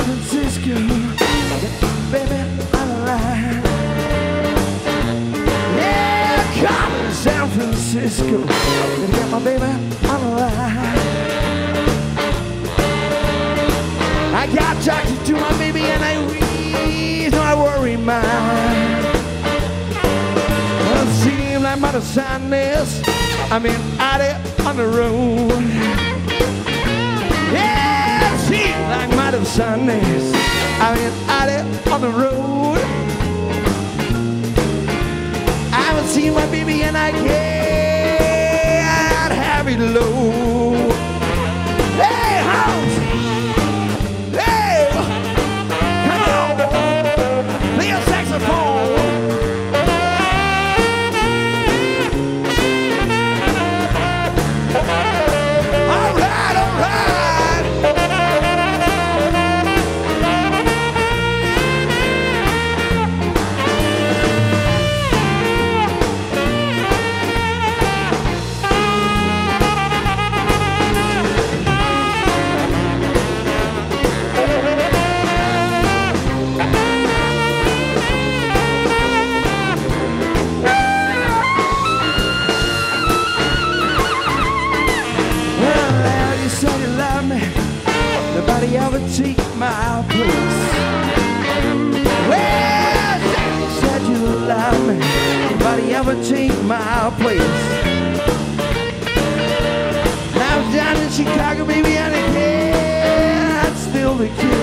San Francisco, baby, I'm alive. Yeah, come to San Francisco, gonna get my baby, I'm alive. I got talking to my baby and I reason I worry mine. Well, it seems like my sadness, I mean, out there on the road. Yeah, it seems like my sadness, I mean, out there on the road. I haven't seen my baby and I can't have it low. Hey, house! Hey! Come on! Play a saxophone! Nobody ever take my place. Well, you said you love me. Nobody ever take my place. Now I was down in Chicago, baby, and again, I'd still the kid.